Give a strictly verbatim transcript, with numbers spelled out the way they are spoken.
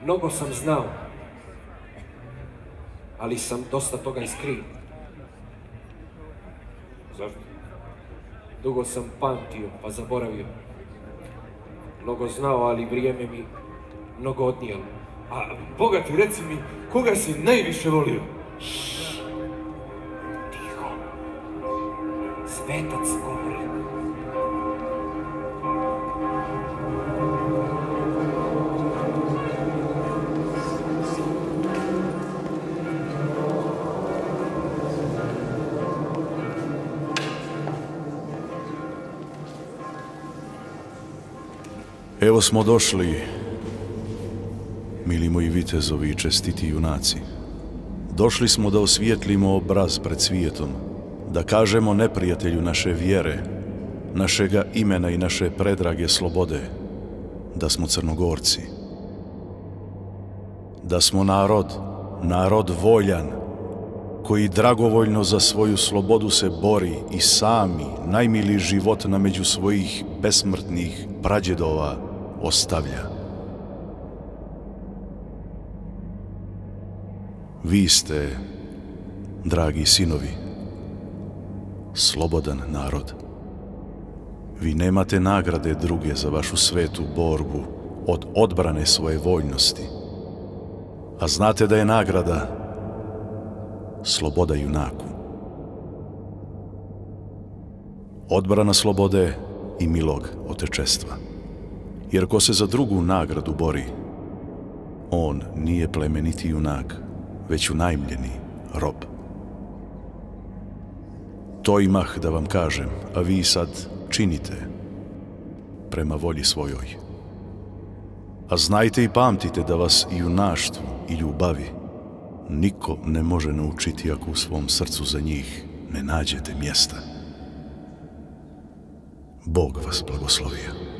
Mnogo sam znao, ali sam dosta toga iskrio. Zašto? Dugo sam pamtio, pa zaboravio. Mnogo znao, ali vrijeme mi mnogo odnijelo. A, Boga ti, reci mi, koga si najviše volio? Tiho. Svetac govori. Evo smo došli, mili moji vitezovi i čestiti junaci. Došli smo da osvijetlimo obraz pred svijetom, da kažemo neprijatelju naše vjere, našega imena i naše predrage slobode, da smo Crnogorci. Da smo narod, narod voljan, koji dragovoljno za svoju slobodu se bori i sami najmiliji život na među svojih besmrtnih prađedova ostavlja. Vi ste, dragi sinovi, slobodan narod. Vi nemate nagrade druge za vašu svetu borbu od odbrane svoje voljnosti. A znate da je nagrada sloboda junaku. Odbrana slobode i milog otečestva. Jer ko se za drugu nagradu bori, on nije plemeniti junak, već unajmljeni rob. To imah da vam kažem, a vi sad činite prema volji svojoj. A znajte i pamtite da vas i junaštvu i ljubavi niko ne može naučiti ako u svom srcu za njih ne nađete mjesta. Bog vas blagoslovio.